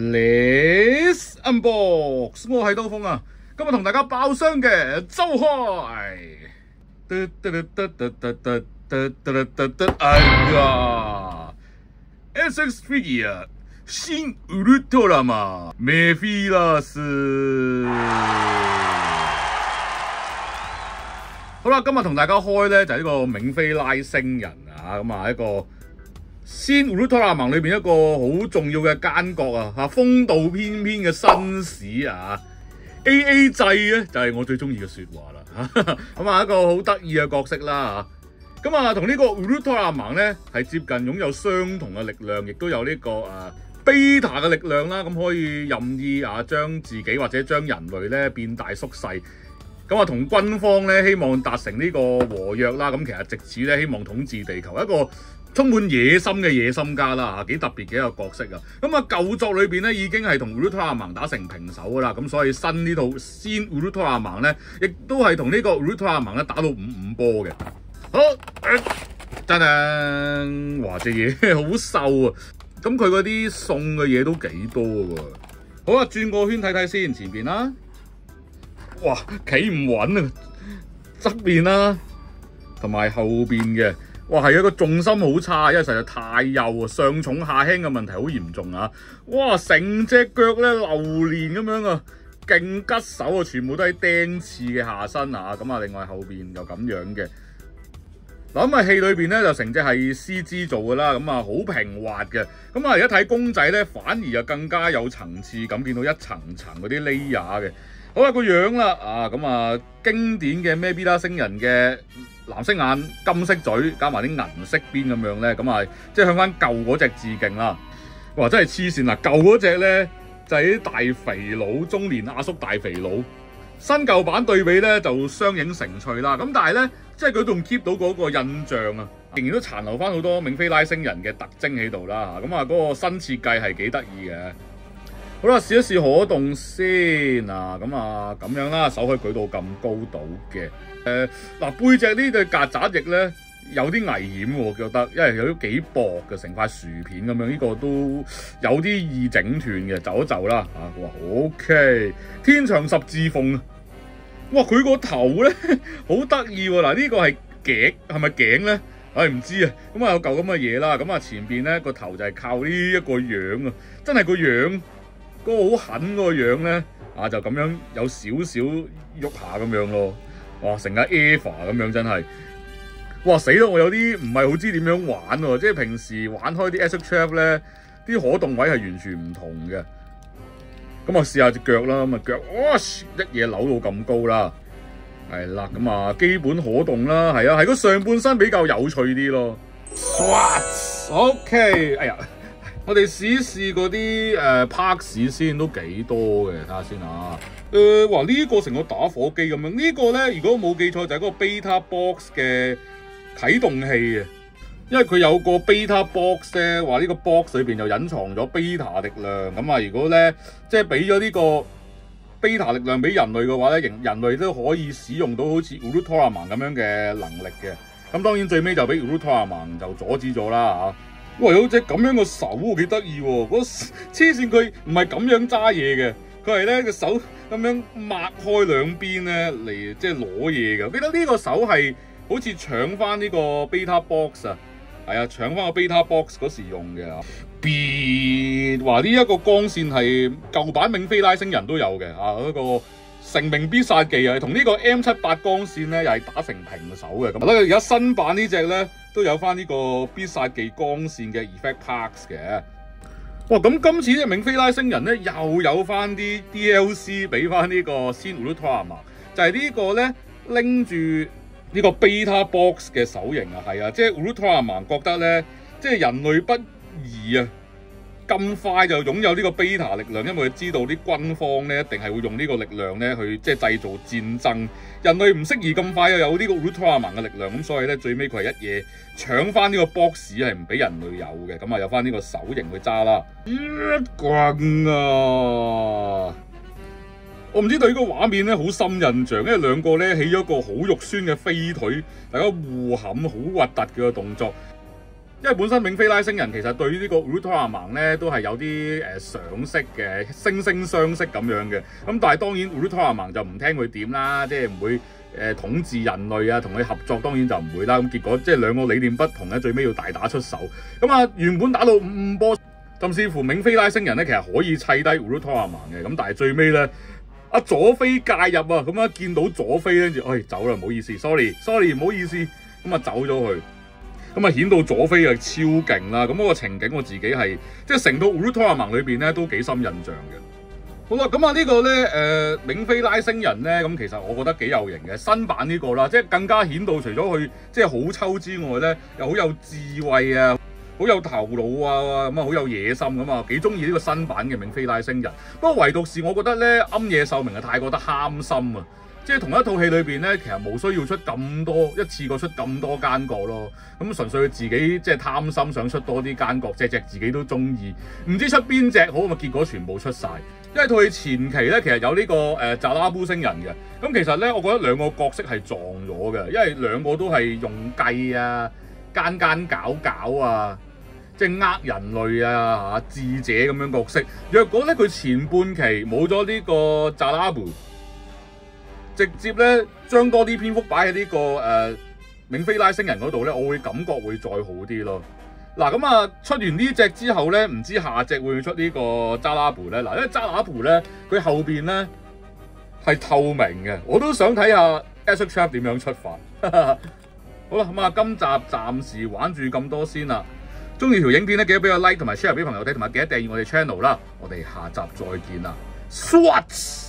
Let's unbox， 我係刀鋒啊！今日同大家爆箱嘅周開，哎呀 ，SX Figure 新 Ultraman 梅菲拉斯。好啦，今日同大家開咧就係呢個冥菲拉星人啊，咁啊一個新 Ultraman 裏邊一個好重要嘅奸角啊，風度翩翩嘅紳士啊 ，AA 制咧就係我最中意嘅說話啦，咁啊一個好得意嘅角色啦嚇，咁啊同呢個 Ultraman 咧係接近擁有相同嘅力量，亦都有呢個Beta 嘅力量啦，咁可以任意將自己或者將人類咧變大縮細。咁啊，同軍方咧希望達成呢個和約啦，咁其實藉此咧希望統治地球，一個充滿野心嘅野心家啦，幾特別嘅一個角色啊！咁啊，舊作裏邊咧已經係同 Ultraman 打成平手噶啦，咁所以新呢套先 Ultraman 咧，亦都係同呢個 Ultraman 咧打到5-5波嘅。好，真係，哇！隻嘢好瘦啊！咁佢嗰啲送嘅嘢都幾多喎。好啊，轉個圈睇睇先，前邊啦。哇，企唔穩啊！側邊啦，同埋後邊嘅，哇係一個重心好差，因為實在太幼啊，上重下輕嘅問題好嚴重啊！哇，成隻腳咧榴蓮咁樣啊，勁吉手啊，全部都係釘刺嘅下身啊！咁啊，另外後邊又咁樣嘅。嗱咁啊，戲裏邊咧就成隻係 CG 做噶啦，咁啊好平滑嘅。咁啊，而家睇公仔咧，反而又更加有層次咁，見到一層層嗰啲 layer 嘅。好啦，個樣啦，咁啊經典嘅咩 Beta 星人嘅藍色眼、金色嘴，加埋啲銀色邊咁樣咧，咁啊即係向翻舊嗰隻致敬啦。哇，真係黐線啦！舊嗰隻咧就係啲大肥佬，中年阿叔大肥佬，新舊版對比咧就相映成趣啦。咁但係咧，即係佢仲 keep 到嗰個印象啊，仍然都殘留翻好多冥菲拉星人嘅特徵喺度啦。咁啊，嗰個新設計係幾得意嘅。好啦，試一試可動先啊！咁啊，咁樣啦，手可以舉到咁高度嘅。嗱，背脊呢對曱甴翼咧有啲危險喎，我覺得，因為有啲幾薄嘅，成塊薯片咁樣，呢個都有啲易整斷嘅，就一就啦嚇。哇 ，OK， 天長十字鳳啊！哇，佢個頭咧好得意喎！嗱，呢個係頸，係咪頸咧？唔知啊。咁啊有嚿咁嘅嘢啦。咁啊前邊咧個頭就係靠呢一個樣啊，真係個樣。嗰個好狠嗰個樣咧，就咁樣有少少喐下咁樣咯，哇！成架 Eva 咁樣真係，哇死咯！我有啲唔係好知點樣玩喎，即係平時玩開啲 SHF 咧，啲可動位係完全唔同嘅。咁我試下隻腳啦，咁啊腳，哇！一嘢扭到咁高啦，係啦，咁啊基本可動啦，係啊，係個上半身比較有趣啲咯。OK， 哎呀〜我哋試一試嗰啲parts 先，都幾多嘅，睇下先啊。哇！呢個成個打火機咁樣，呢個咧如果冇記錯就係嗰個 Beta Box 嘅啟動器啊。因為佢有個 Beta Box 咧，話呢個 box 裏邊就隱藏咗 Beta 力量。咁啊，如果咧即係俾咗呢個 Beta 力量俾人類嘅話咧，人類都可以使用到好似 Ultraman 咁樣嘅能力嘅。咁當然最尾就俾 Ultraman 就阻止咗啦嚇。哇！有隻咁樣個手喎，幾得意喎！嗰黐線佢唔係咁樣揸嘢嘅，佢係咧個手咁樣擘開兩邊咧嚟即係攞嘢嘅。我記得呢個手係好似搶翻呢個 Beta Box 啊，係啊，搶翻個 Beta Box 嗰時用嘅。話呢一個光線係舊版冥菲拉星人都有嘅嗰個成名必殺技啊，同呢個 M78光線咧又係打成平手嘅。咁而家新版呢隻咧都有翻呢個必殺技光線嘅 effect parts 嘅。哇！咁今次呢隻冥菲拉星人咧又有翻啲 DLC 俾翻呢個先 Ultraman，就係呢個咧拎住呢個 Beta Box 嘅手型啊，係啊，即係 Ultraman覺得咧，即係人類不宜啊，咁快就擁有呢個 Beta 力量，因為佢知道啲軍方咧一定係會用呢個力量咧去即係製造戰爭。人類唔適宜咁快又有呢個 Ultraman 嘅力量，咁所以咧最尾佢係一嘢搶翻呢個 box 係唔俾人類有嘅，咁啊有翻呢個手型去揸啦。棍啊！我唔知對呢個畫面咧好深印象，因為兩個咧起咗個好肉酸嘅飛腿，大家互冚好核突嘅動作。 因為本身冥菲拉星人其實對於呢個 Ultraman 咧都係有啲賞識嘅，惺惺相惜咁樣嘅。咁但係當然 Ultraman 就唔聽佢點啦，即係唔會統治人類啊，同佢合作當然就唔會啦。咁結果即係兩個理念不同咧，最尾要大打出手。咁啊原本打到5-5波，甚至乎冥菲拉星人咧其實可以砌低 Ultraman 嘅。咁但係最尾咧阿佐菲介入啊，咁啊見到佐菲跟住，走啦，唔好意思 ，sorry 唔好意思，咁啊走咗去。咁啊顯到佐菲係超勁啦！咁嗰個情景我自己係即係成套 Ultraman 裏邊咧都幾深印象嘅。好啦，咁啊呢個咧冥菲拉星人咧，咁其實我覺得幾有型嘅新版呢個啦，即係更加顯到除咗佢即係好抽之外咧，又好有智慧啊，好有頭腦啊，咁啊好有野心咁啊，幾中意呢個新版嘅冥菲拉星人。不過唯獨是我覺得咧庵野秀明係太過得貪心啊！即係同一套戲裏邊咧，其實冇需要出咁多一次過出咁多奸角咯。咁純粹佢自己即係貪心，想出多啲奸角，隻自己都中意，唔知出邊隻好，咁啊結果全部出晒。因為套戲前期咧，其實有呢個扎拉布星人嘅。咁其實咧，我覺得兩個角色係撞咗嘅，因為兩個都係用計啊、奸搞啊，即係人類啊、智者咁樣角色。若果咧佢前半期冇咗呢個扎拉布，直接咧將多啲篇幅擺喺呢個冥菲拉星人嗰度咧，我會感覺會再好啲咯。嗱咁啊，出完呢隻之後咧，唔知下隻會唔會出呢個扎拉布咧？嗱，因為扎拉布咧，佢後邊咧係透明嘅，我都想睇下 Ezra Trap 點樣出發。好啦，咁啊，今集暫時玩住咁多先啦。中意條影片咧，記得俾個 like 同埋 share 俾朋友睇，同埋記得訂閱我哋 channel 啦。我哋下集再見啦 ，Swats。